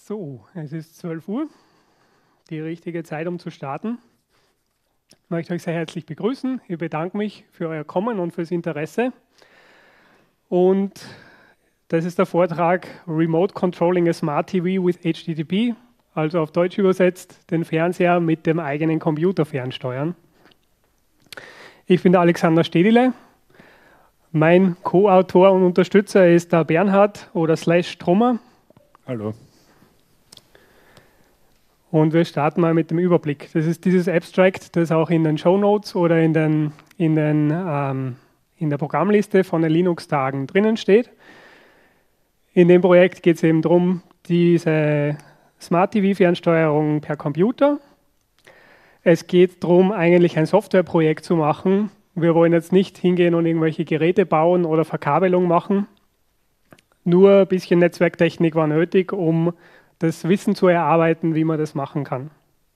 So, es ist 12 Uhr, die richtige Zeit, um zu starten. Ich möchte euch sehr herzlich begrüßen. Ich bedanke mich für euer Kommen und fürs Interesse. Und das ist der Vortrag Remote Controlling a Smart TV with HTTP, also auf Deutsch übersetzt, den Fernseher mit dem eigenen Computer fernsteuern. Ich bin der Alexander Stedile. Mein Co-Autor und Unterstützer ist der Bernhard oder Strummer. Hallo. Und wir starten mal mit dem Überblick. Das ist dieses Abstract, das auch in den Shownotes oder in der Programmliste von den Linux-Tagen drinnen steht. In dem Projekt geht es eben darum, diese Smart-TV-Fernsteuerung per Computer. Es geht darum, eigentlich ein Softwareprojekt zu machen. Wir wollen jetzt nicht hingehen und irgendwelche Geräte bauen oder Verkabelung machen. Nur ein bisschen Netzwerktechnik war nötig, um das Wissen zu erarbeiten, wie man das machen kann.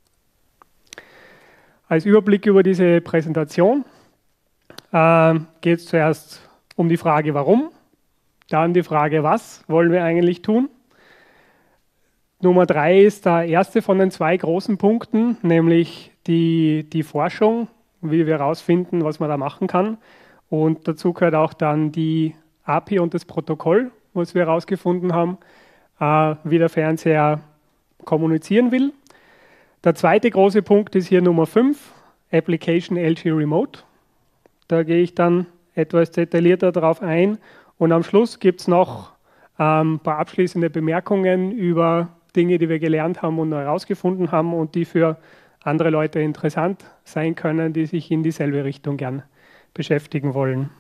Als Überblick über diese Präsentation geht es zuerst um die Frage, warum, dann die Frage, was wollen wir eigentlich tun. Nummer 3 ist der erste von den zwei großen Punkten, nämlich die Forschung, wie wir herausfinden, was man da machen kann. Und dazu gehört auch dann die API und das Protokoll, was wir herausgefunden haben, wie der Fernseher kommunizieren will. Der zweite große Punkt ist hier Nummer 5, Application LG Remote. Da gehe ich dann etwas detaillierter darauf ein. Und am Schluss gibt es noch ein paar abschließende Bemerkungen über Dinge, die wir gelernt haben und herausgefunden haben und die für andere Leute interessant sein können, die sich in dieselbe Richtung gern beschäftigen wollen.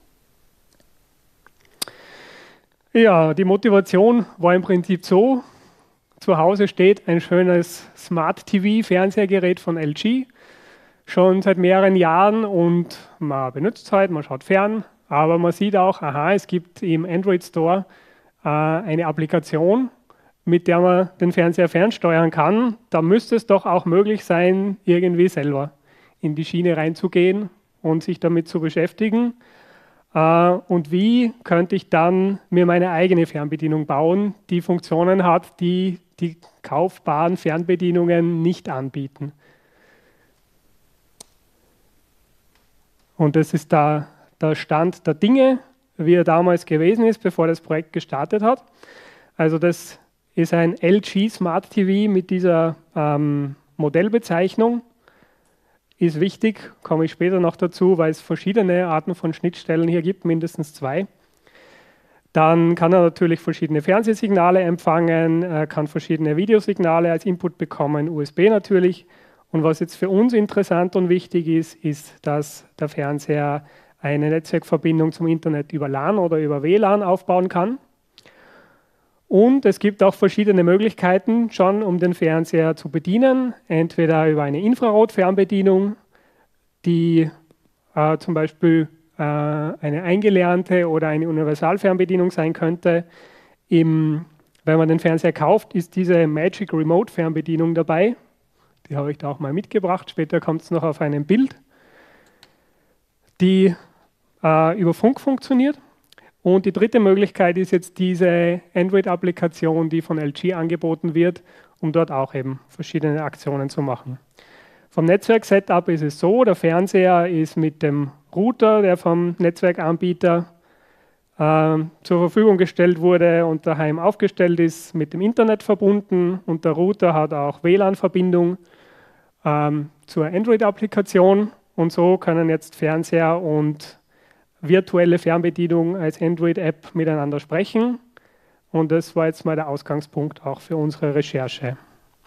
Ja, die Motivation war im Prinzip so, zu Hause steht ein schönes Smart TV Fernsehgerät von LG, schon seit mehreren Jahren und man benutzt es halt, man schaut fern, aber man sieht auch, aha, es gibt im Android Store eine Applikation, mit der man den Fernseher fernsteuern kann. Da müsste es doch auch möglich sein, irgendwie selber in die Schiene reinzugehen und sich damit zu beschäftigen. Und wie könnte ich dann mir meine eigene Fernbedienung bauen, die Funktionen hat, die die kaufbaren Fernbedienungen nicht anbieten. Und das ist der Stand der Dinge, wie er damals gewesen ist, bevor das Projekt gestartet hat. Also das ist ein LG Smart TV mit dieser Modellbezeichnung. Ist wichtig, komme ich später noch dazu, weil es verschiedene Arten von Schnittstellen hier gibt, mindestens 2. Dann kann er natürlich verschiedene Fernsehsignale empfangen, kann verschiedene Videosignale als Input bekommen, USB natürlich. Und was jetzt für uns interessant und wichtig ist, ist, dass der Fernseher eine Netzwerkverbindung zum Internet über LAN oder über WLAN aufbauen kann. Und es gibt auch verschiedene Möglichkeiten schon, um den Fernseher zu bedienen. Entweder über eine Infrarot-Fernbedienung, die zum Beispiel eine eingelernte oder eine Universalfernbedienung sein könnte. Wenn man den Fernseher kauft, ist diese Magic Remote Fernbedienung dabei. Die habe ich da auch mal mitgebracht. Später kommt es noch auf einem Bild, die über Funk funktioniert. Und die dritte Möglichkeit ist jetzt diese Android-Applikation, die von LG angeboten wird, um dort auch eben verschiedene Aktionen zu machen. Vom Netzwerk-Setup ist es so, der Fernseher ist mit dem Router, der vom Netzwerkanbieter zur Verfügung gestellt wurde und daheim aufgestellt ist, mit dem Internet verbunden. Und der Router hat auch WLAN-Verbindung zur Android-Applikation. Und so können jetzt Fernseher und virtuelle Fernbedienung als Android-App miteinander sprechen. Und das war jetzt mal der Ausgangspunkt auch für unsere Recherche.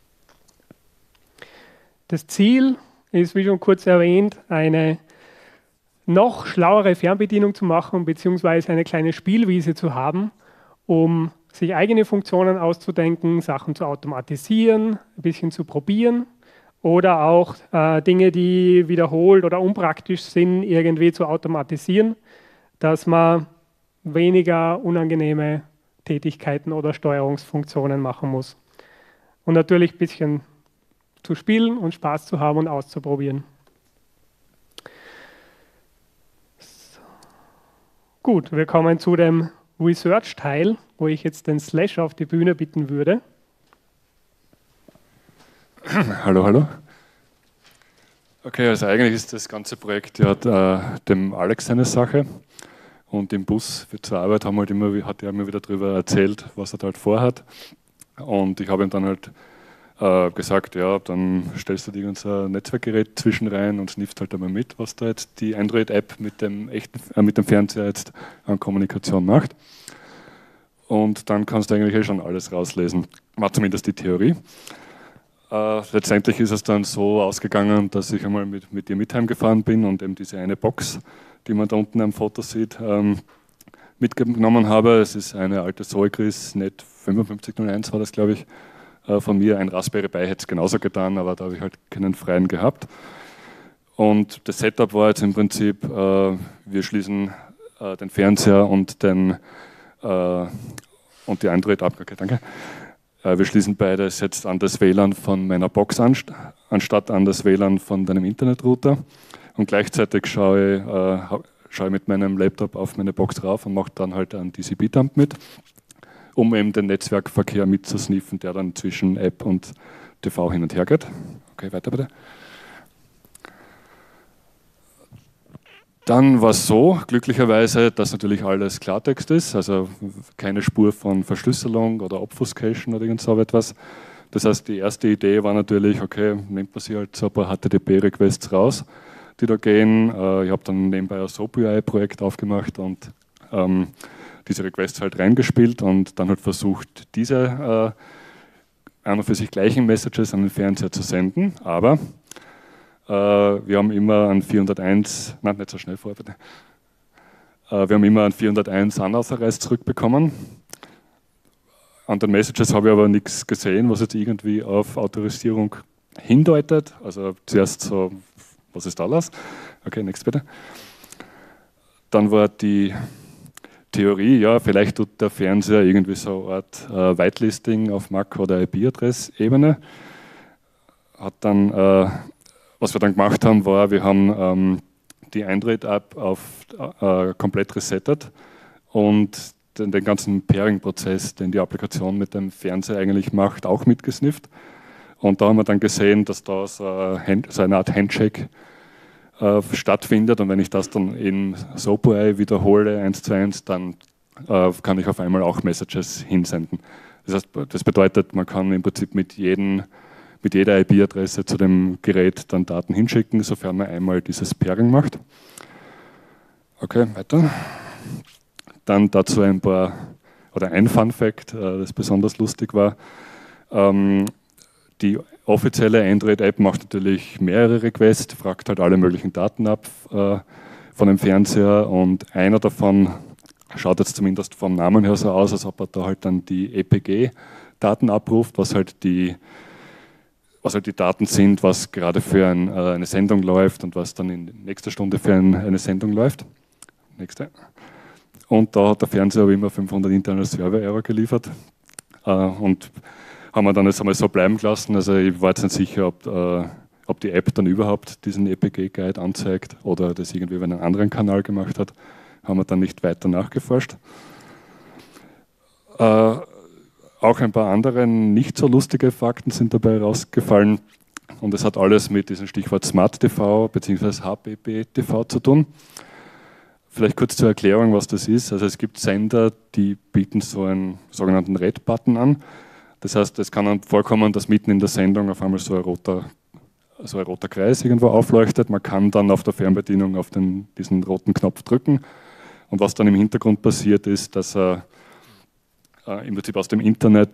Das Ziel ist, wie schon kurz erwähnt, eine noch schlauere Fernbedienung zu machen, beziehungsweise eine kleine Spielwiese zu haben, um sich eigene Funktionen auszudenken, Sachen zu automatisieren, ein bisschen zu probieren oder auch Dinge, die wiederholt oder unpraktisch sind, irgendwie zu automatisieren, dass man weniger unangenehme Tätigkeiten oder Steuerungsfunktionen machen muss. Und natürlich ein bisschen zu spielen und Spaß zu haben und auszuprobieren. So. Gut, wir kommen zu dem Research-Teil, wo ich jetzt den Slash auf die Bühne bitten würde. Hallo, hallo. Okay, also eigentlich ist das ganze Projekt ja dem Alex seine Sache. Und im Bus zur Arbeit hat er mir wieder darüber erzählt, was er da halt vorhat. Und ich habe ihm dann halt gesagt, ja, dann stellst du dir unser Netzwerkgerät zwischen rein und sniffst halt einmal mit, was da jetzt die Android-App mit dem Fernseher jetzt an Kommunikation macht. Und dann kannst du eigentlich schon alles rauslesen. War zumindest die Theorie. Letztendlich ist es dann so ausgegangen, dass ich einmal mit dir mit heimgefahren bin und eben diese eine Box, die man da unten am Foto sieht, mitgenommen habe. Es ist eine alte Solgris Net 5501 war das, glaube ich, von mir. Ein Raspberry Pi hätte es genauso getan, aber da habe ich halt keinen freien gehabt. Und das Setup war jetzt im Prinzip, wir schließen den Fernseher und die Android-App. Okay, danke. Wir schließen beides jetzt an das WLAN von meiner Box an, anstatt an das WLAN von deinem Internetrouter. Und gleichzeitig schaue ich mit meinem Laptop auf meine Box rauf und mache dann halt einen TCP-Dump mit, um eben den Netzwerkverkehr mitzusniffen, der dann zwischen App und TV hin und her geht. Okay, weiter bitte. Dann war es so, glücklicherweise, dass natürlich alles Klartext ist, also keine Spur von Verschlüsselung oder Obfuscation oder irgend so etwas. Das heißt, die erste Idee war natürlich, okay, nimmt man sich halt so ein paar HTTP-Requests raus, die da gehen. Ich habe dann nebenbei ein SoapUI-Projekt aufgemacht und diese Requests halt reingespielt und dann halt versucht, diese an und für sich gleichen Messages an den Fernseher zu senden, aber wir haben immer an 401, nein, nicht so schnell vor, bitte. Wir haben immer an 401 Unauthorized zurückbekommen. An den Messages habe ich aber nichts gesehen, was jetzt irgendwie auf Autorisierung hindeutet. Also zuerst so, was ist da los? Okay, next bitte. Dann war die Theorie, ja, vielleicht tut der Fernseher irgendwie so eine Art Whitelisting auf MAC- oder IP-Adress-Ebene. Hat dann was wir dann gemacht haben, war, wir haben die Android-App auf komplett resettet und den ganzen Pairing-Prozess, den die Applikation mit dem Fernseher eigentlich macht, auch mitgesnifft. Und da haben wir dann gesehen, dass da so eine Art Handshake stattfindet. Und wenn ich das dann in SoapUI wiederhole, 1:1, dann kann ich auf einmal auch Messages hinsenden. Das heißt, das bedeutet, man kann im Prinzip mit jeder IP-Adresse zu dem Gerät dann Daten hinschicken, sofern man einmal dieses Pairing macht. Okay, weiter. Dann dazu ein Fun-Fact, das besonders lustig war. Die offizielle Android-App macht natürlich mehrere Requests, fragt halt alle möglichen Daten ab von dem Fernseher und einer davon schaut jetzt zumindest vom Namen her so aus, als ob er da halt dann die EPG-Daten abruft, was halt die Daten sind, was gerade für eine Sendung läuft und was dann in nächster Stunde für eine Sendung läuft. Nächste. Und da hat der Fernseher aber immer 500 interne Server-Error geliefert. Und haben wir dann jetzt einmal so bleiben gelassen. Also ich war jetzt nicht sicher, ob die App dann überhaupt diesen EPG-Guide anzeigt oder das irgendwie über einen anderen Kanal gemacht hat. Haben wir dann nicht weiter nachgeforscht. Auch ein paar andere nicht so lustige Fakten sind dabei rausgefallen. Und es hat alles mit diesem Stichwort Smart TV bzw. HBB-TV zu tun. Vielleicht kurz zur Erklärung, was das ist. Also es gibt Sender, die bieten so einen sogenannten Red-Button an. Das heißt, es kann dann vorkommen, dass mitten in der Sendung auf einmal so ein roter Kreis irgendwo aufleuchtet. Man kann dann auf der Fernbedienung auf diesen roten Knopf drücken. Und was dann im Hintergrund passiert ist, dass er im Prinzip aus dem Internet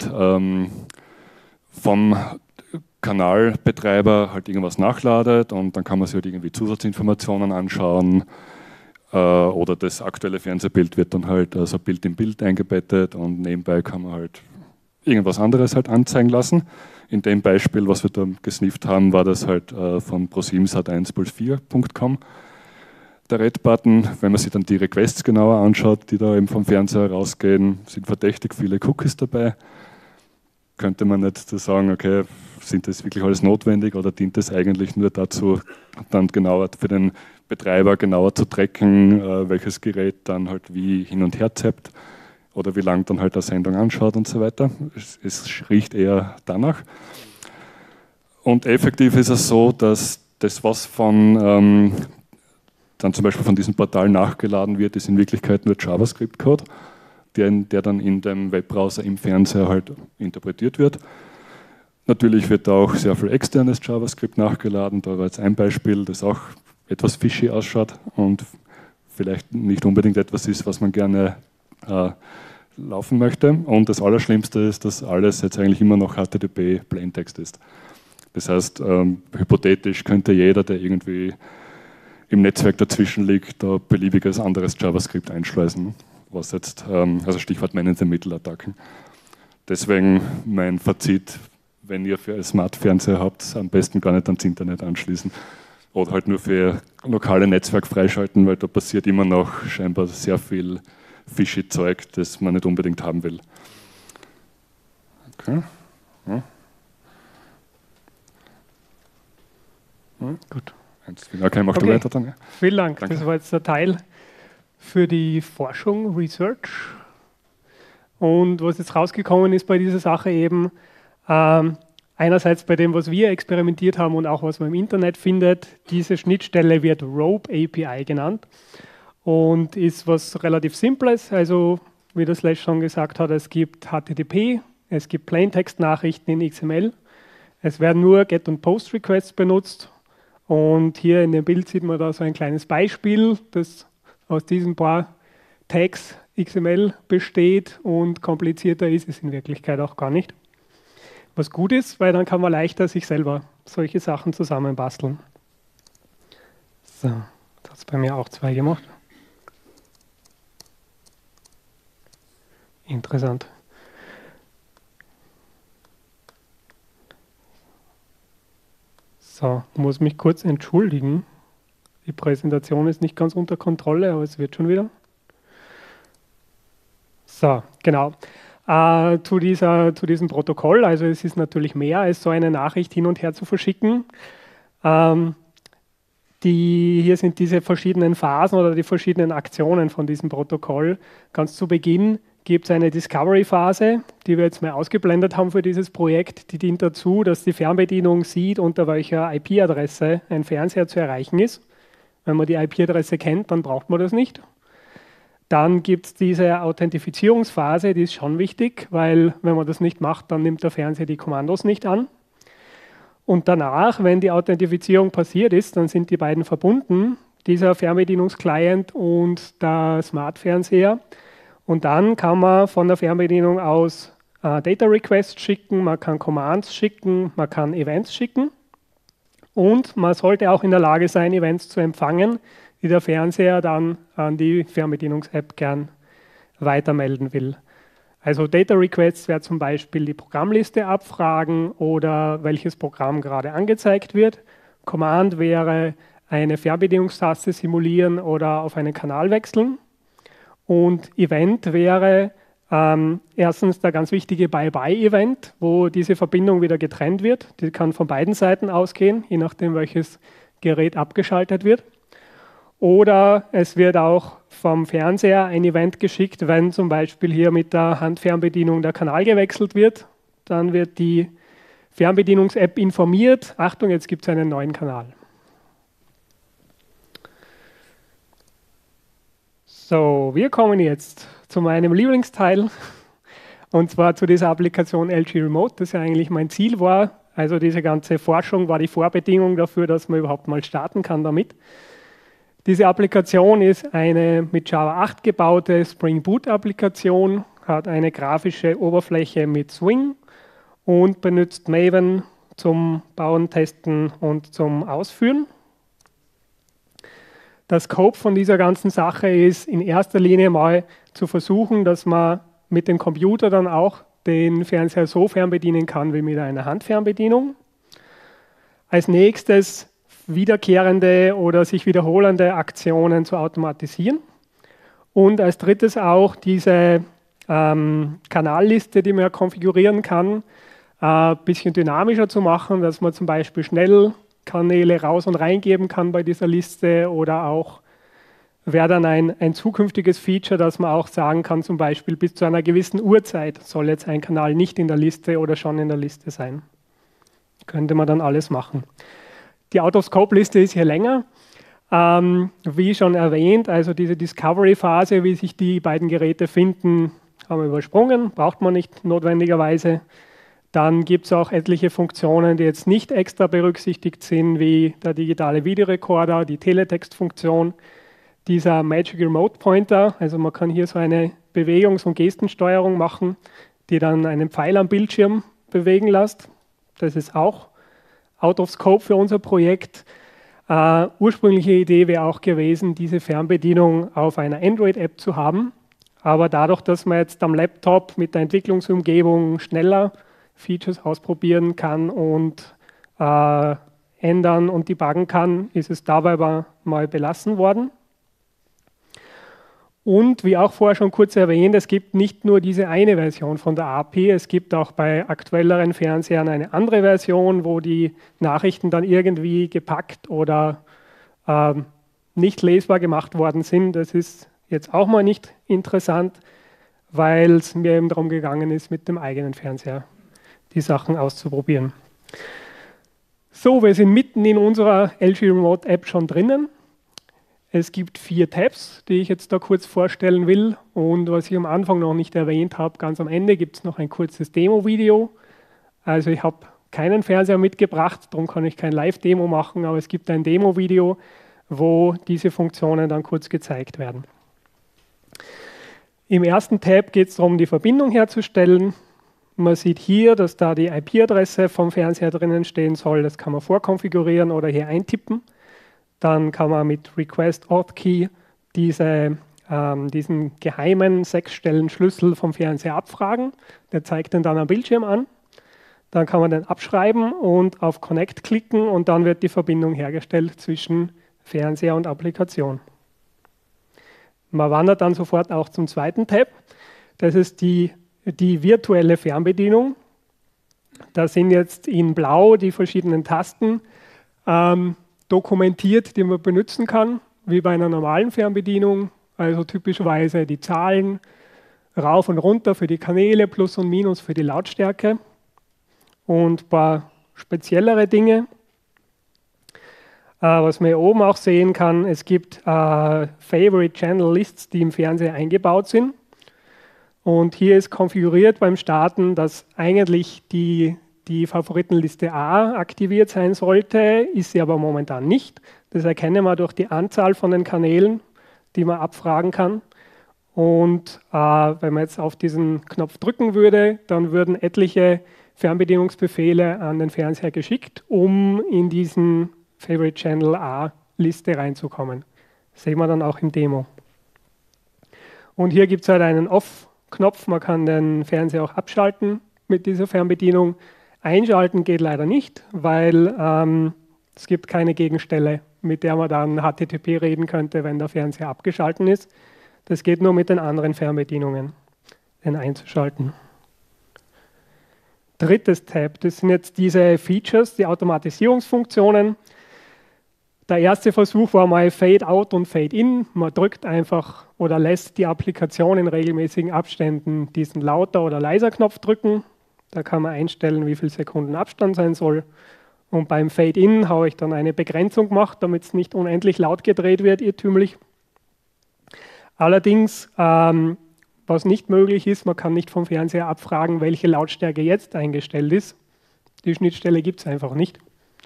vom Kanalbetreiber halt irgendwas nachladet und dann kann man sich halt irgendwie Zusatzinformationen anschauen oder das aktuelle Fernsehbild wird dann halt so Bild in Bild eingebettet und nebenbei kann man halt irgendwas anderes halt anzeigen lassen. In dem Beispiel, was wir da gesnifft haben, war das halt von pro7sat1plus4.com. Der Red-Button, wenn man sich dann die Requests genauer anschaut, die da eben vom Fernseher rausgehen, sind verdächtig viele Cookies dabei. Könnte man nicht so sagen, okay, sind das wirklich alles notwendig oder dient das eigentlich nur dazu, dann genauer für den Betreiber genauer zu tracken, welches Gerät dann halt wie hin und her zappt oder wie lange dann halt eine Sendung anschaut und so weiter. Es riecht eher danach. Und effektiv ist es so, dass das, was von dann zum Beispiel von diesem Portal nachgeladen wird, ist in Wirklichkeit nur JavaScript-Code, der dann in dem Webbrowser im Fernseher halt interpretiert wird. Natürlich wird da auch sehr viel externes JavaScript nachgeladen. Da war jetzt ein Beispiel, das auch etwas fishy ausschaut und vielleicht nicht unbedingt etwas ist, was man gerne laufen möchte. Und das Allerschlimmste ist, dass alles jetzt eigentlich immer noch HTTP Plaintext ist. Das heißt, hypothetisch könnte jeder, der irgendwie im Netzwerk dazwischen liegt, da beliebiges anderes JavaScript einschleusen, was jetzt, also Stichwort Man-in-the-Middle-Attacken. Deswegen mein Fazit, wenn ihr für ein Smart-Fernseher habt, am besten gar nicht ans Internet anschließen oder halt nur für lokale Netzwerk freischalten, weil da passiert immer noch scheinbar sehr viel fishy Zeug, das man nicht unbedingt haben will. Okay. Ja. Gut. Okay, mach du weiter dann. Ja. Vielen Dank. Danke. Das war jetzt der Teil für die Forschung, Research. Und was jetzt rausgekommen ist bei dieser Sache eben, einerseits bei dem, was wir experimentiert haben und auch was man im Internet findet, diese Schnittstelle wird Rope API genannt und ist was relativ Simples. Also, wie der Slash schon gesagt hat, es gibt HTTP, es gibt Plaintext-Nachrichten in XML, es werden nur Get- und Post-Requests benutzt. Und hier in dem Bild sieht man da so ein kleines Beispiel, das aus diesen paar Tags XML besteht und komplizierter ist es in Wirklichkeit auch gar nicht. Was gut ist, weil dann kann man leichter sich selber solche Sachen zusammenbasteln. So, das hat es bei mir auch 2 gemacht. Interessant. So, muss mich kurz entschuldigen. Die Präsentation ist nicht ganz unter Kontrolle, aber es wird schon wieder. So, genau. Zu diesem Protokoll, also es ist natürlich mehr als so eine Nachricht hin und her zu verschicken. Hier sind diese verschiedenen Phasen oder die verschiedenen Aktionen von diesem Protokoll. Ganz zu Beginn gibt es eine Discovery-Phase, die wir jetzt mal ausgeblendet haben für dieses Projekt. Die dient dazu, dass die Fernbedienung sieht, unter welcher IP-Adresse ein Fernseher zu erreichen ist. Wenn man die IP-Adresse kennt, dann braucht man das nicht. Dann gibt es diese Authentifizierungsphase, die ist schon wichtig, weil wenn man das nicht macht, dann nimmt der Fernseher die Kommandos nicht an. Und danach, wenn die Authentifizierung passiert ist, dann sind die beiden verbunden, dieser Fernbedienungsclient und der Smart-Fernseher. Und dann kann man von der Fernbedienung aus Data Requests schicken, man kann Commands schicken, man kann Events schicken. Und man sollte auch in der Lage sein, Events zu empfangen, die der Fernseher dann an die Fernbedienungs-App gern weitermelden will. Also Data Requests wäre zum Beispiel die Programmliste abfragen oder welches Programm gerade angezeigt wird. Command wäre eine Fernbedienungstaste simulieren oder auf einen Kanal wechseln. Und Event wäre erstens der ganz wichtige Bye-Bye-Event, wo diese Verbindung wieder getrennt wird. Die kann von beiden Seiten ausgehen, je nachdem, welches Gerät abgeschaltet wird. Oder es wird auch vom Fernseher ein Event geschickt, wenn zum Beispiel hier mit der Handfernbedienung der Kanal gewechselt wird. Dann wird die Fernbedienungs-App informiert. Achtung, jetzt gibt es einen neuen Kanal. So, wir kommen jetzt zu meinem Lieblingsteil, und zwar zu dieser Applikation LG Remote, das ja eigentlich mein Ziel war. Also diese ganze Forschung war die Vorbedingung dafür, dass man überhaupt mal starten kann damit. Diese Applikation ist eine mit Java 8 gebaute Spring Boot-Applikation, hat eine grafische Oberfläche mit Swing und benutzt Maven zum Bauen, Testen und zum Ausführen. Der Scope von dieser ganzen Sache ist in erster Linie mal zu versuchen, dass man mit dem Computer dann auch den Fernseher so fernbedienen kann wie mit einer Handfernbedienung. Als nächstes wiederkehrende oder sich wiederholende Aktionen zu automatisieren. Und als drittes auch diese Kanalliste, die man konfigurieren kann, ein bisschen dynamischer zu machen, dass man zum Beispiel schnell Kanäle raus und reingeben kann bei dieser Liste, oder auch wäre dann ein zukünftiges Feature, dass man auch sagen kann, zum Beispiel bis zu einer gewissen Uhrzeit soll jetzt ein Kanal nicht in der Liste oder schon in der Liste sein. Könnte man dann alles machen. Die Out-of-Scope-Liste ist hier länger. Wie schon erwähnt, also diese Discovery-Phase, wie sich die beiden Geräte finden, haben wir übersprungen, braucht man nicht notwendigerweise. Dann gibt es auch etliche Funktionen, die jetzt nicht extra berücksichtigt sind, wie der digitale Videorekorder, die Teletext-Funktion, dieser Magic Remote Pointer, also man kann hier so eine Bewegungs- und Gestensteuerung machen, die dann einen Pfeil am Bildschirm bewegen lässt. Das ist auch out of scope für unser Projekt. Ursprüngliche Idee wäre auch gewesen, diese Fernbedienung auf einer Android-App zu haben. Aber dadurch, dass man jetzt am Laptop mit der Entwicklungsumgebung schneller Features ausprobieren kann und ändern und debuggen kann, ist es dabei mal belassen worden. Und wie auch vorher schon kurz erwähnt, es gibt nicht nur diese eine Version von der API, es gibt auch bei aktuelleren Fernsehern eine andere Version, wo die Nachrichten dann irgendwie gepackt oder nicht lesbar gemacht worden sind. Das ist jetzt auch mal nicht interessant, weil es mir eben darum gegangen ist, mit dem eigenen Fernseher die Sachen auszuprobieren. So, wir sind mitten in unserer LG Remote App schon drinnen. Es gibt 4 Tabs, die ich jetzt da kurz vorstellen will. Und was ich am Anfang noch nicht erwähnt habe, ganz am Ende gibt es noch ein kurzes Demo-Video. Also ich habe keinen Fernseher mitgebracht, darum kann ich kein Live-Demo machen, aber es gibt ein Demo-Video, wo diese Funktionen dann kurz gezeigt werden. Im ersten Tab geht es darum, die Verbindung herzustellen. Man sieht hier, dass da die IP-Adresse vom Fernseher drinnen stehen soll. Das kann man vorkonfigurieren oder hier eintippen. Dann kann man mit Request Auth Key diesen geheimen 6-Stellen-Schlüssel vom Fernseher abfragen. Der zeigt den dann am Bildschirm an. Dann kann man den abschreiben und auf Connect klicken und dann wird die Verbindung hergestellt zwischen Fernseher und Applikation. Man wandert dann sofort auch zum zweiten Tab. Das ist die virtuelle Fernbedienung. Da sind jetzt in Blau die verschiedenen Tasten dokumentiert, die man benutzen kann, wie bei einer normalen Fernbedienung. Also typischerweise die Zahlen, rauf und runter für die Kanäle, Plus und Minus für die Lautstärke. Und ein paar speziellere Dinge. Was man hier oben auch sehen kann, es gibt Favorite Channel Lists, die im Fernseher eingebaut sind. Und hier ist konfiguriert beim Starten, dass eigentlich die Favoritenliste A aktiviert sein sollte, ist sie aber momentan nicht. Das erkennen wir durch die Anzahl von den Kanälen, die man abfragen kann. Und wenn man jetzt auf diesen Knopf drücken würde, dann würden etliche Fernbedienungsbefehle an den Fernseher geschickt, um in diesen Favorite Channel A-Liste reinzukommen. Das sehen wir dann auch im Demo. Und hier gibt es halt einen Off-Knopf, man kann den Fernseher auch abschalten mit dieser Fernbedienung. Einschalten geht leider nicht, weil es gibt keine Gegenstelle, mit der man dann HTTP reden könnte, wenn der Fernseher abgeschaltet ist. Das geht nur mit den anderen Fernbedienungen, den einzuschalten. Drittes Tab, das sind jetzt diese Features, die Automatisierungsfunktionen. Der erste Versuch war mal Fade Out und Fade In. Man drückt einfach oder lässt die Applikation in regelmäßigen Abständen diesen Lauter- oder Leiser-Knopf drücken. Da kann man einstellen, wie viel Sekunden Abstand sein soll. Und beim Fade In habe ich dann eine Begrenzung gemacht, damit es nicht unendlich laut gedreht wird, irrtümlich. Allerdings, was nicht möglich ist, man kann nicht vom Fernseher abfragen, welche Lautstärke jetzt eingestellt ist. Die Schnittstelle gibt es einfach nicht.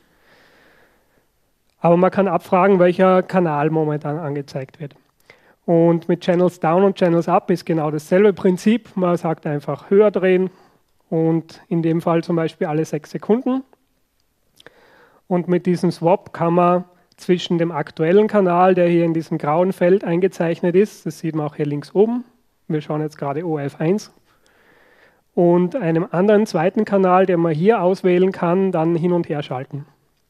Aber man kann abfragen, welcher Kanal momentan angezeigt wird. Und mit Channels Down und Channels Up ist genau dasselbe Prinzip. Man sagt einfach höher drehen und in dem Fall zum Beispiel alle 6 Sekunden. Und mit diesem Swap kann man zwischen dem aktuellen Kanal, der hier in diesem grauen Feld eingezeichnet ist, das sieht man auch hier links oben, wir schauen jetzt gerade ORF1, und einem anderen zweiten Kanal, den man hier auswählen kann, dann hin und her schalten.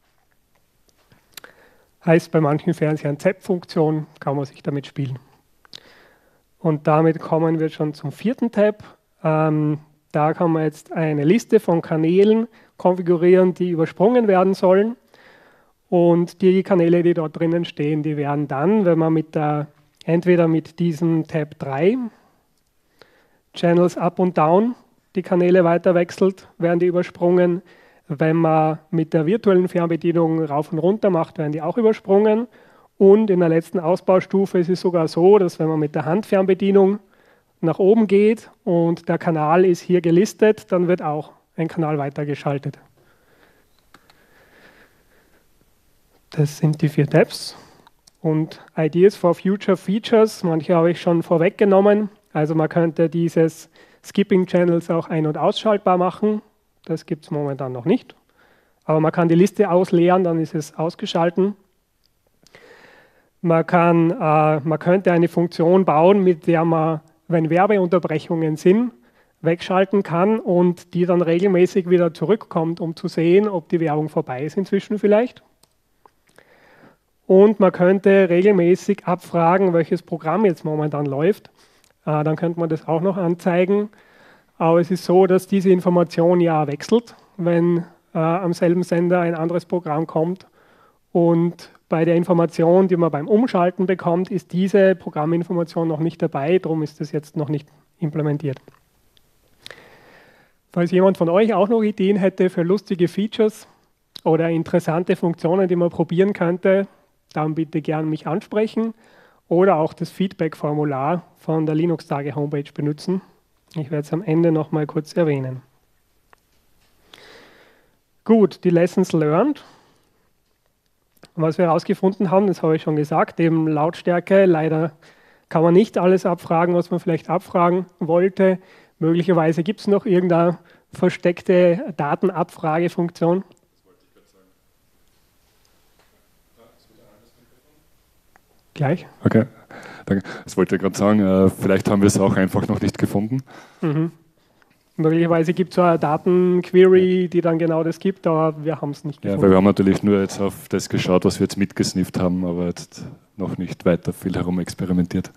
Heißt bei manchen Fernsehern ZEP-Funktion, kann man sich damit spielen. Und damit kommen wir schon zum vierten Tab. Da kann man jetzt eine Liste von Kanälen konfigurieren, die übersprungen werden sollen. Und die Kanäle, die dort drinnen stehen, die werden dann, wenn man entweder mit diesem Tab 3 Channels Up und Down die Kanäle weiter wechselt, werden die übersprungen. Wenn man mit der virtuellen Fernbedienung rauf und runter macht, werden die auch übersprungen. Und in der letzten Ausbaustufe ist es sogar so, dass wenn man mit der Handfernbedienung nach oben geht und der Kanal ist hier gelistet, dann wird auch ein Kanal weitergeschaltet. Das sind die 4 Tabs. Und Ideas for Future Features, manche habe ich schon vorweggenommen. Also man könnte dieses Skipping Channels auch ein- und ausschaltbar machen. Das gibt es momentan noch nicht. Aber man kann die Liste ausleeren, dann ist es ausgeschalten. Man könnte eine Funktion bauen, mit der man, wenn Werbeunterbrechungen sind, wegschalten kann und die dann regelmäßig wieder zurückkommt, um zu sehen, ob die Werbung vorbei ist inzwischen vielleicht. Und man könnte regelmäßig abfragen, welches Programm jetzt momentan läuft. Dann könnte man das auch noch anzeigen. Aber es ist so, dass diese Information ja wechselt, wenn am selben Sender ein anderes Programm kommt. Und bei der Information, die man beim Umschalten bekommt, ist diese Programminformation noch nicht dabei. Darum ist das jetzt noch nicht implementiert. Falls jemand von euch auch noch Ideen hätte für lustige Features oder interessante Funktionen, die man probieren könnte, dann bitte gern mich ansprechen oder auch das Feedback-Formular von der Linux-Tage-Homepage benutzen. Ich werde es am Ende noch mal kurz erwähnen. Gut, die Lessons learned. Was wir herausgefunden haben, das habe ich schon gesagt, eben Lautstärke. Leider kann man nicht alles abfragen, was man vielleicht abfragen wollte. Möglicherweise gibt es noch irgendeine versteckte Datenabfragefunktion. Gleich. Okay, danke. Das wollte ich gerade sagen. Vielleicht haben wir es auch einfach noch nicht gefunden. Mhm. Möglicherweise gibt es so eine Datenquery, die dann genau das gibt, aber wir haben es nicht gefunden. Ja, weil wir haben natürlich nur jetzt auf das geschaut, was wir jetzt mitgesnifft haben, aber jetzt noch nicht weiter viel herumexperimentiert.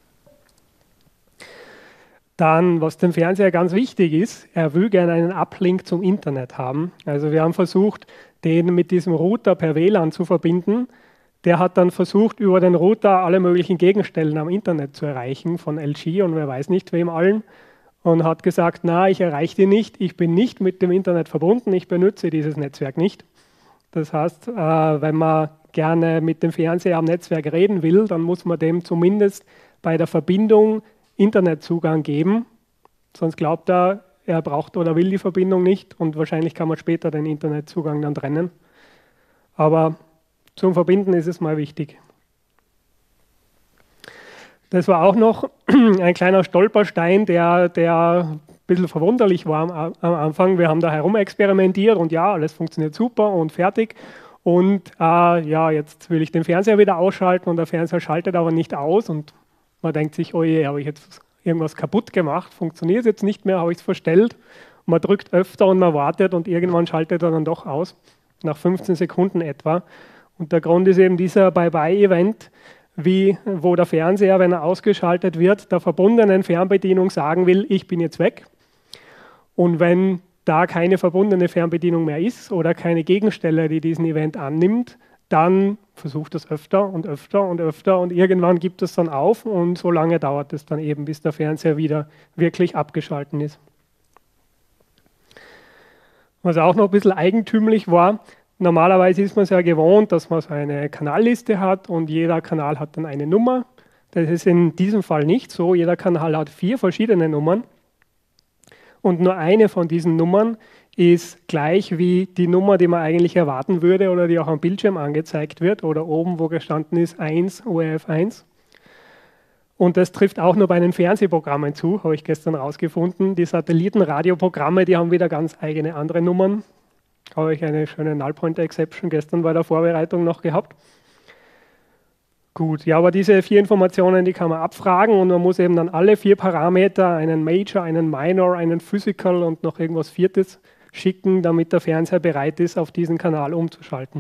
Dann, was dem Fernseher ganz wichtig ist, er will gerne einen Uplink zum Internet haben. Also wir haben versucht, den mit diesem Router per WLAN zu verbinden. Der hat dann versucht, über den Router alle möglichen Gegenstellen am Internet zu erreichen, von LG und wer weiß nicht wem allen. Und hat gesagt, na, ich erreiche die nicht, ich bin nicht mit dem Internet verbunden, ich benutze dieses Netzwerk nicht. Das heißt, wenn man gerne mit dem Fernseher am Netzwerk reden will, dann muss man dem zumindest bei der Verbindung Internetzugang geben. Sonst glaubt er braucht oder will die Verbindung nicht und wahrscheinlich kann man später den Internetzugang dann trennen. Aber zum Verbinden ist es mal wichtig. Das war auch noch ein kleiner Stolperstein, der ein bisschen verwunderlich war am Anfang. Wir haben da herumexperimentiert und ja, alles funktioniert super und fertig. Und ja, jetzt will ich den Fernseher wieder ausschalten und der Fernseher schaltet aber nicht aus. Und man denkt sich, oh je, habe ich jetzt irgendwas kaputt gemacht? Funktioniert es jetzt nicht mehr? Habe ich es verstellt? Und man drückt öfter und man wartet und irgendwann schaltet er dann doch aus, nach 15 Sekunden etwa. Und der Grund ist eben dieser Bye-Bye-Event, wo der Fernseher, wenn er ausgeschaltet wird, der verbundenen Fernbedienung sagen will, ich bin jetzt weg. Und wenn da keine verbundene Fernbedienung mehr ist oder keine Gegenstelle, die diesen Event annimmt, dann versucht es öfter und öfter und öfter und irgendwann gibt es dann auf und so lange dauert es dann eben, bis der Fernseher wieder wirklich abgeschaltet ist. Was auch noch ein bisschen eigentümlich war, normalerweise ist man es ja gewohnt, dass man so eine Kanalliste hat und jeder Kanal hat dann eine Nummer. Das ist in diesem Fall nicht so. Jeder Kanal hat 4 verschiedene Nummern und nur eine von diesen Nummern ist gleich wie die Nummer, die man eigentlich erwarten würde oder die auch am Bildschirm angezeigt wird oder oben, wo gestanden ist 1, ORF 1. Und das trifft auch nur bei den Fernsehprogrammen zu, habe ich gestern herausgefunden. Die Satellitenradioprogramme, die haben wieder ganz eigene andere Nummern. Habe ich eine schöne Null-Pointer-Exception gestern bei der Vorbereitung noch gehabt. Gut, ja, aber diese 4 Informationen, die kann man abfragen und man muss eben dann alle 4 Parameter, einen Major, einen Minor, einen Physical und noch irgendwas Viertes schicken, damit der Fernseher bereit ist, auf diesen Kanal umzuschalten.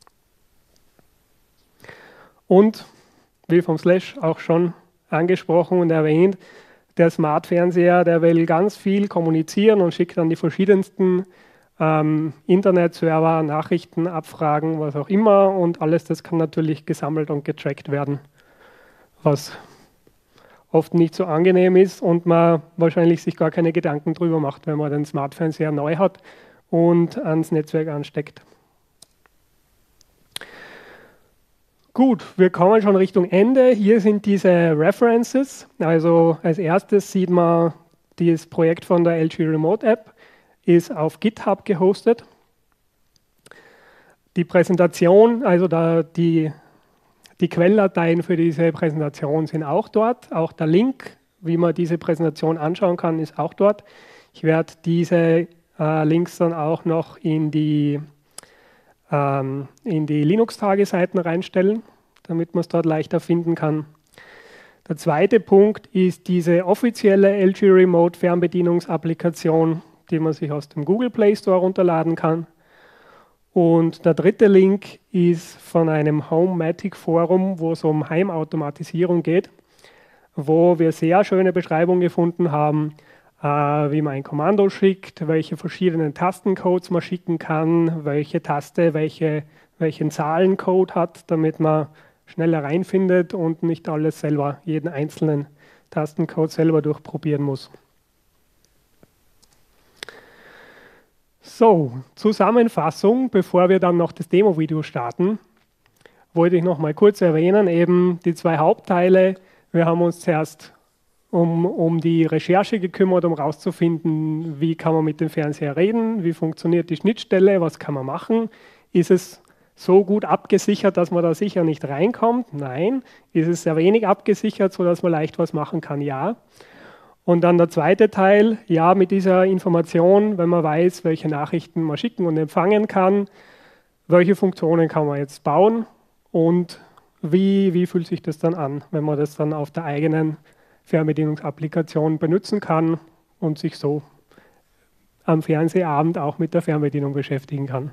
Und, wie vom Slash auch schon angesprochen und erwähnt, der Smart-Fernseher, der will ganz viel kommunizieren und schickt dann die verschiedensten Internetserver, Nachrichten, Abfragen, was auch immer und alles das kann natürlich gesammelt und getrackt werden, was oft nicht so angenehm ist und man wahrscheinlich sich gar keine Gedanken drüber macht, wenn man den Smart-Fernseher neu hat, und ans Netzwerk ansteckt. Gut, wir kommen schon Richtung Ende. Hier sind diese References. Also als erstes sieht man, das Projekt von der LG Remote App ist auf GitHub gehostet. Die Präsentation, also die Quelldateien für diese Präsentation sind auch dort. Auch der Link, wie man diese Präsentation anschauen kann, ist auch dort. Ich werde diese Links dann auch noch in die Linux-Tage-Seiten reinstellen, damit man es dort leichter finden kann. Der zweite Punkt ist diese offizielle LG Remote Fernbedienungsapplikation, die man sich aus dem Google Play Store runterladen kann. Und der dritte Link ist von einem Homematic-Forum, wo es um Heimautomatisierung geht, wo wir sehr schöne Beschreibungen gefunden haben, wie man ein Kommando schickt, welche verschiedenen Tastencodes man schicken kann, welche Taste welchen Zahlencode hat, damit man schneller reinfindet und nicht alles selber, jeden einzelnen Tastencode selber durchprobieren muss. So, Zusammenfassung, bevor wir dann noch das Demo-Video starten, wollte ich noch mal kurz erwähnen, eben die zwei Hauptteile. Wir haben uns zuerst um die Recherche gekümmert, um herauszufinden, wie kann man mit dem Fernseher reden, wie funktioniert die Schnittstelle, was kann man machen, ist es so gut abgesichert, dass man da sicher nicht reinkommt? Nein. Ist es sehr wenig abgesichert, sodass man leicht was machen kann? Ja. Und dann der zweite Teil, ja, mit dieser Information, wenn man weiß, welche Nachrichten man schicken und empfangen kann, welche Funktionen kann man jetzt bauen und wie fühlt sich das dann an, wenn man das dann auf der eigenen Fernbedienungsapplikation benutzen kann und sich so am Fernsehabend auch mit der Fernbedienung beschäftigen kann.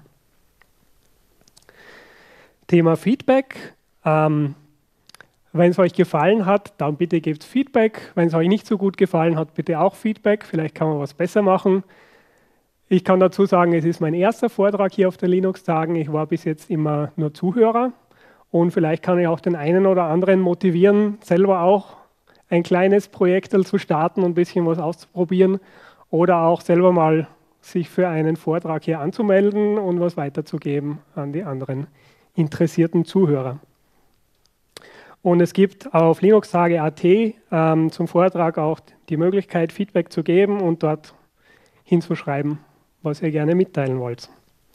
Thema Feedback. Wenn es euch gefallen hat, dann bitte gebt Feedback. Wenn es euch nicht so gut gefallen hat, bitte auch Feedback. Vielleicht kann man was besser machen. Ich kann dazu sagen, es ist mein erster Vortrag hier auf den Linux-Tagen. Ich war bis jetzt immer nur Zuhörer. Und vielleicht kann ich auch den einen oder anderen motivieren, selber auch ein kleines Projekt zu starten und ein bisschen was auszuprobieren oder auch selber mal sich für einen Vortrag hier anzumelden und was weiterzugeben an die anderen interessierten Zuhörer. Und es gibt auf linuxtage.at zum Vortrag auch die Möglichkeit, Feedback zu geben und dort hinzuschreiben, was ihr gerne mitteilen wollt.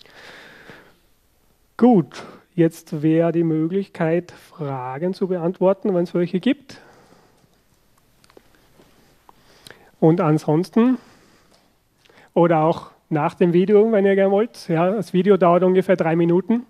Gut, jetzt wäre die Möglichkeit, Fragen zu beantworten, wenn es welche gibt. Und ansonsten, oder auch nach dem Video, wenn ihr gerne wollt. Ja, das Video dauert ungefähr 3 Minuten.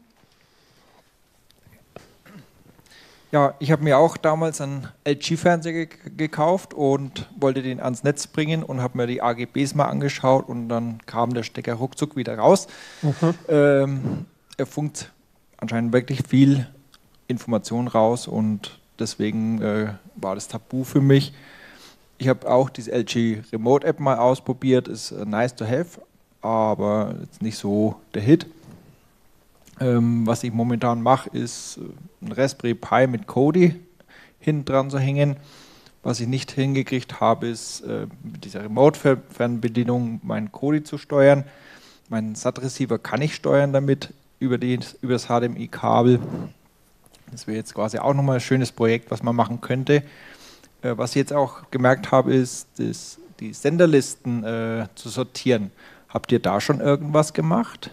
Ja, ich habe mir auch damals einen LG-Fernseher gekauft und wollte den ans Netz bringen und habe mir die AGBs mal angeschaut und dann kam der Stecker ruckzuck wieder raus. Er funkt anscheinend wirklich viel Information raus und deswegen war das Tabu für mich. Ich habe auch diese LG Remote App mal ausprobiert, ist nice to have, aber jetzt nicht so der Hit. Was ich momentan mache, ist ein Raspberry Pi mit Kodi hinten dran zu hängen. Was ich nicht hingekriegt habe, ist mit dieser Remote-Fernbedienung meinen Kodi zu steuern. Meinen SAT-Receiver kann ich steuern damit über das HDMI-Kabel. Das wäre jetzt quasi auch nochmal ein schönes Projekt, was man machen könnte. Was ich jetzt auch gemerkt habe, ist, die Senderlisten zu sortieren. Habt ihr da schon irgendwas gemacht?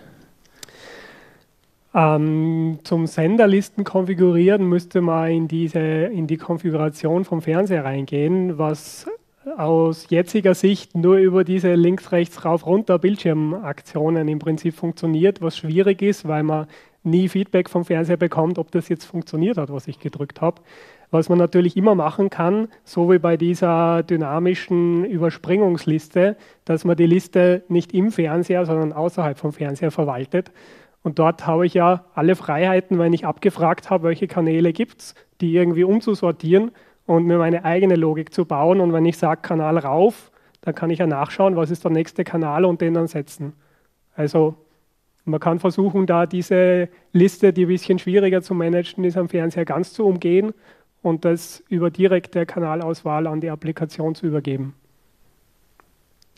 Zum Senderlisten konfigurieren müsste man in die Konfiguration vom Fernseher reingehen, was aus jetziger Sicht nur über diese links, rechts, rauf, runter Bildschirmaktionen im Prinzip funktioniert, was schwierig ist, weil man nie Feedback vom Fernseher bekommt, ob das jetzt funktioniert hat, was ich gedrückt habe. Was man natürlich immer machen kann, so wie bei dieser dynamischen Überspringungsliste, dass man die Liste nicht im Fernseher, sondern außerhalb vom Fernseher verwaltet. Und dort habe ich ja alle Freiheiten, wenn ich abgefragt habe, welche Kanäle gibt es, die irgendwie umzusortieren und mir meine eigene Logik zu bauen. Und wenn ich sage Kanal rauf, dann kann ich ja nachschauen, was ist der nächste Kanal und den dann setzen. Also man kann versuchen, da diese Liste, die ein bisschen schwieriger zu managen ist, am Fernseher ganz zu umgehen und das über direkte Kanalauswahl an die Applikation zu übergeben.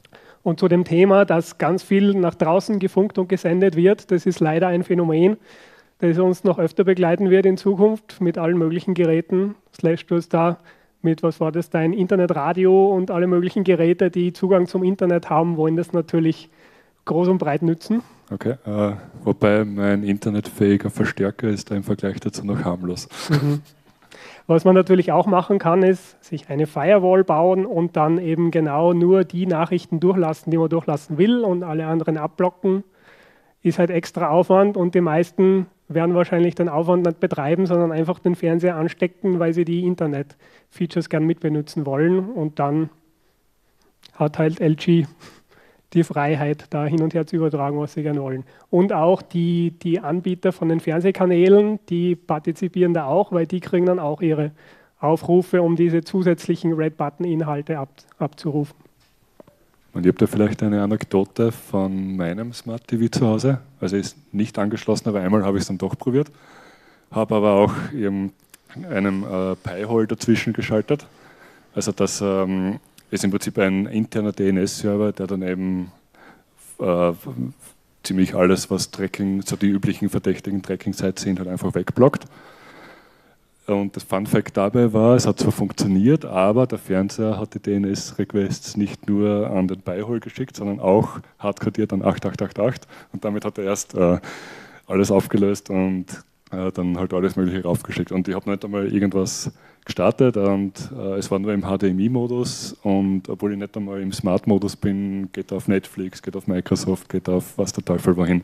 Und zu dem Thema, dass ganz viel nach draußen gefunkt und gesendet wird, das ist leider ein Phänomen, das uns noch öfter begleiten wird in Zukunft mit allen möglichen Geräten. Slash, du hast da mit, was war das, dein Internetradio und alle möglichen Geräte, die Zugang zum Internet haben, wollen das natürlich groß und breit nützen. Okay, wobei mein internetfähiger Verstärker ist da im Vergleich dazu noch harmlos. Mhm. Was man natürlich auch machen kann, ist, sich eine Firewall bauen und dann eben genau nur die Nachrichten durchlassen, die man durchlassen will und alle anderen abblocken. Ist halt extra Aufwand und die meisten werden wahrscheinlich den Aufwand nicht betreiben, sondern einfach den Fernseher anstecken, weil sie die Internet-Features gern mitbenutzen wollen und dann hat halt LG die Freiheit, da hin und her zu übertragen, was sie gerne wollen. Und auch die Anbieter von den Fernsehkanälen, die partizipieren da auch, weil die kriegen dann auch ihre Aufrufe, um diese zusätzlichen Red-Button-Inhalte abzurufen. Und ich habe da vielleicht eine Anekdote von meinem Smart TV zu Hause. Also ist nicht angeschlossen, aber einmal habe ich es dann doch probiert. Habe aber auch eben einen Pi-Hole dazwischen geschaltet. Also das ist im Prinzip ein interner DNS-Server, der dann eben ziemlich alles, was Tracking, so die üblichen verdächtigen Tracking-Sites sind, halt einfach wegblockt. Und das Fun-Fact dabei war, es hat zwar funktioniert, aber der Fernseher hat die DNS-Requests nicht nur an den Pi-Hole geschickt, sondern auch hardcodiert an 8888. Und damit hat er erst alles aufgelöst und dann halt alles Mögliche raufgeschickt. Und ich habe nicht einmal irgendwas gestartet und es war nur im HDMI-Modus. Und obwohl ich nicht einmal im Smart-Modus bin, geht auf Netflix, geht auf Microsoft, geht auf was der Teufel wohin.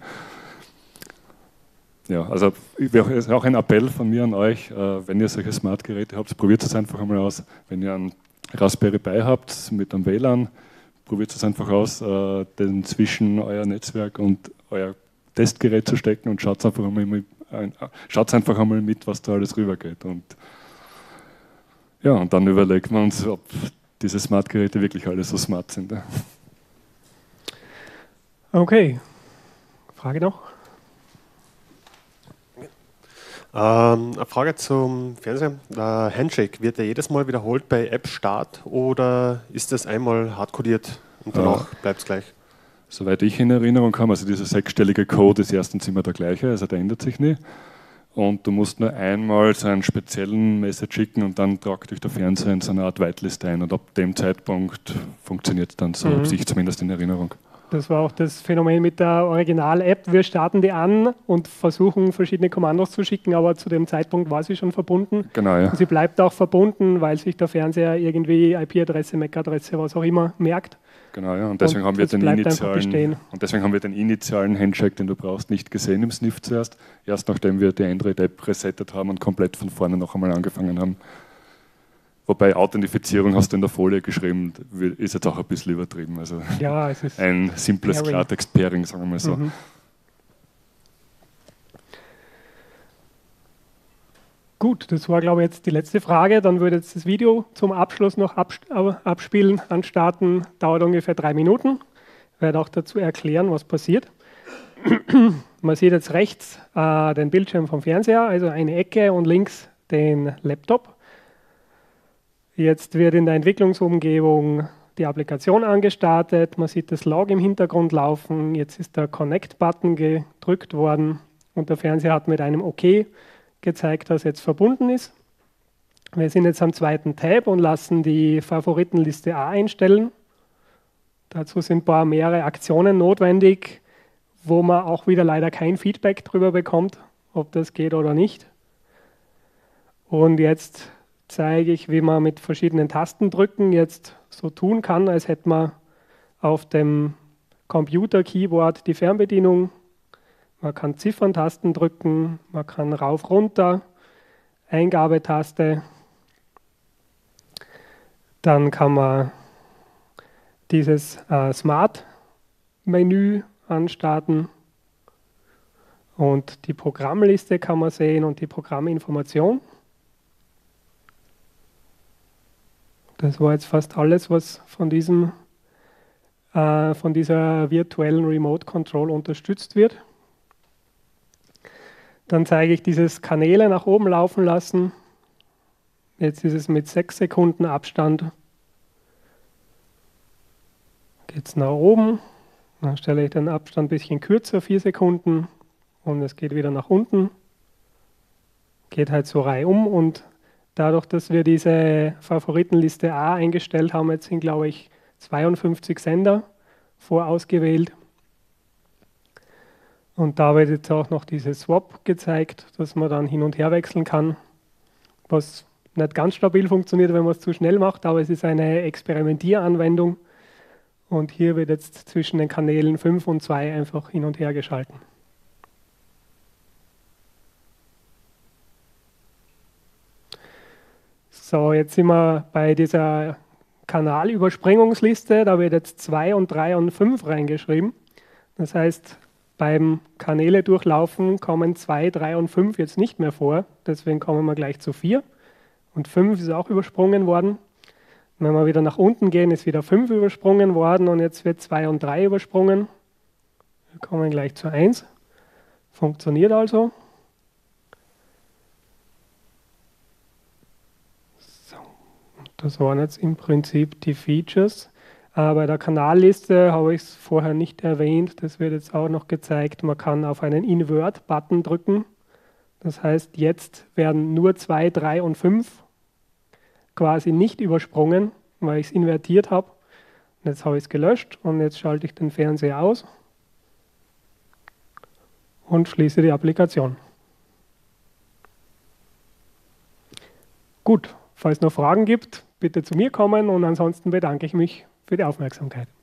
Ja, also ist auch ein Appell von mir an euch, wenn ihr solche Smart-Geräte habt, probiert es einfach einmal aus. Wenn ihr einen Raspberry Pi habt mit einem WLAN, probiert es einfach aus, den zwischen euer Netzwerk und euer Testgerät zu stecken und schaut einfach einmal mit, was da alles rübergeht. Und ja, und dann überlegt man uns, ob diese Smart-Geräte wirklich alle so smart sind. Okay. Frage noch? Eine Frage zum Fernseher. Der Handshake, wird der jedes Mal wiederholt bei App-Start oder ist das einmal hardcodiert und danach bleibt es gleich? Soweit ich in Erinnerung habe, also dieser sechsstellige Code ist erstens immer der gleiche, also der ändert sich nie. Und du musst nur einmal so einen speziellen Message schicken und dann tragt dich der Fernseher in so eine Art Whitelist ein. Und ab dem Zeitpunkt funktioniert es dann so, habe ich zumindest in Erinnerung. Das war auch das Phänomen mit der Original-App. Wir starten die an und versuchen, verschiedene Kommandos zu schicken, aber zu dem Zeitpunkt war sie schon verbunden. Genau, ja. Und sie bleibt auch verbunden, weil sich der Fernseher irgendwie IP-Adresse, MAC-Adresse, was auch immer merkt. Genau, ja. Und deswegen haben wir den initialen Handshake, den du brauchst, nicht gesehen im Sniff zuerst. Erst nachdem wir die Android-App resettet haben und komplett von vorne noch einmal angefangen haben. Wobei Authentifizierung hast du in der Folie geschrieben, ist jetzt auch ein bisschen übertrieben. Also ja, es ist ein simples Klartext-Pairing, sagen wir mal so. Gut, das war, glaube ich, jetzt die letzte Frage. Dann würde jetzt das Video zum Abschluss noch abspielen, anstarten. Dauert ungefähr 3 Minuten. Ich werde auch dazu erklären, was passiert. Man sieht jetzt rechts den Bildschirm vom Fernseher, also eine Ecke und links den Laptop. Jetzt wird in der Entwicklungsumgebung die Applikation angestartet. Man sieht das Log im Hintergrund laufen. Jetzt ist der Connect-Button gedrückt worden und der Fernseher hat mit einem OK gezeigt, dass jetzt verbunden ist. Wir sind jetzt am zweiten Tab und lassen die Favoritenliste A einstellen. Dazu sind mehrere Aktionen notwendig, wo man auch wieder leider kein Feedback darüber bekommt, ob das geht oder nicht. Und jetzt zeige ich, wie man mit verschiedenen Tastendrücken jetzt so tun kann, als hätte man auf dem Computer-Keyboard die Fernbedienung. Man kann Zifferntasten drücken, man kann rauf, runter, Eingabetaste. Dann kann man dieses Smart-Menü anstarten und die Programmliste kann man sehen und die Programminformation. Das war jetzt fast alles, was von dieser virtuellen Remote Control unterstützt wird. Dann zeige ich dieses Kanäle nach oben laufen lassen. Jetzt ist es mit 6 Sekunden Abstand geht es nach oben, dann stelle ich den Abstand ein bisschen kürzer, 4 Sekunden, und es geht wieder nach unten, geht halt so reihum, und dadurch, dass wir diese Favoritenliste A eingestellt haben, jetzt sind, glaube ich, 52 Sender vorausgewählt. Und da wird jetzt auch noch dieses Swap gezeigt, dass man dann hin und her wechseln kann, was nicht ganz stabil funktioniert, wenn man es zu schnell macht, aber es ist eine Experimentieranwendung. Und hier wird jetzt zwischen den Kanälen 5 und 2 einfach hin und her geschalten. So, jetzt sind wir bei dieser Kanalüberspringungsliste. Da wird jetzt 2 und 3 und 5 reingeschrieben. Das heißt, beim Kanäle durchlaufen kommen 2, 3 und 5 jetzt nicht mehr vor. Deswegen kommen wir gleich zu 4. Und 5 ist auch übersprungen worden. Wenn wir wieder nach unten gehen, ist wieder 5 übersprungen worden und jetzt wird 2 und 3 übersprungen. Wir kommen gleich zu 1. Funktioniert also. So. Das waren jetzt im Prinzip die Features. Bei der Kanalliste habe ich es vorher nicht erwähnt. Das wird jetzt auch noch gezeigt. Man kann auf einen Invert-Button drücken. Das heißt, jetzt werden nur 2, 3 und 5 quasi nicht übersprungen, weil ich es invertiert habe. Und jetzt habe ich es gelöscht und jetzt schalte ich den Fernseher aus und schließe die Applikation. Gut, falls es noch Fragen gibt, bitte zu mir kommen und ansonsten bedanke ich mich für die Aufmerksamkeit.